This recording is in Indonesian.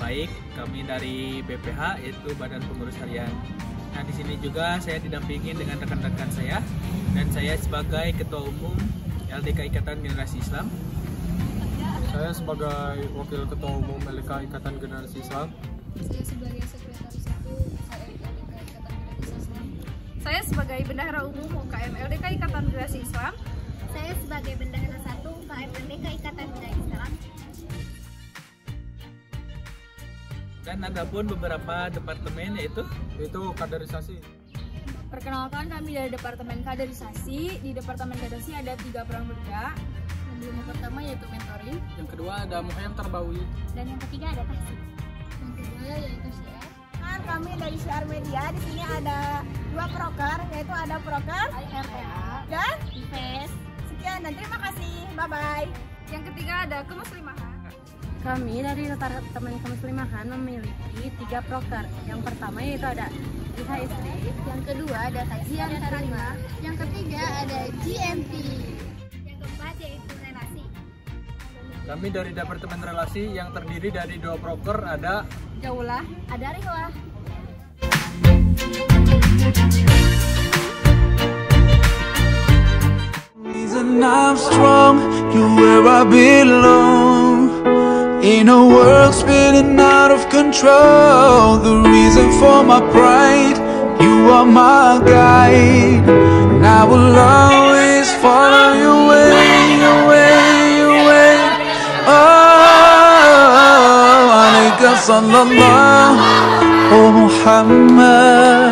baik. Kami dari BPH, yaitu Badan Pengurus Harian. Nah, di sini juga saya didampingi dengan rekan-rekan saya, dan saya sebagai Ketua Umum LDK Ikatan Generasi Islam. Saya sebagai Wakil Ketua Umum LDK Ikatan Generasi Islam. Saya sebagai Sekretaris 1 LDK Ikatan Generasi Islam. Saya sebagai Bendahara Umum UKM LDK Ikatan Generasi Islam. Saya sebagai Bendahara 1 UKM LDK Ikatan Generasi Islam. Dan ada pun beberapa departemen, yaitu kaderisasi. Perkenalkan, kami dari Departemen Kaderisasi. Di Departemen Kaderisasi ada 3 peran berbeda. Yang pertama yaitu mentoring, Yang kedua ada Muhayyam Tarbawi. dan yang ketiga ada tahsin. Yang kedua yaitu share. Kami dari Syiar Media, di sini ada 2 proker, yaitu ada proker RTA dan Invest. sekian, dan terima kasih. Bye-bye. Yang ketiga ada kemuslimahan. Kami dari Departemen Kemuslimahan memiliki 3 proker. Yang pertama yaitu ada IHSD, Yang kedua ada kajian tarima. Yang ketiga ada GMP. Yang keempat yaitu relasi. Kami dari Departemen Relasi yang terdiri dari 2 proker ada Jaulah. Ada Rihwah. Reason I'm strong, you're where I belong. In a world spinning out of control, the reason for my pride, you are my guide. And I will always follow your way, your way, your way. Oh, alayka sallallahu, oh Muhammad.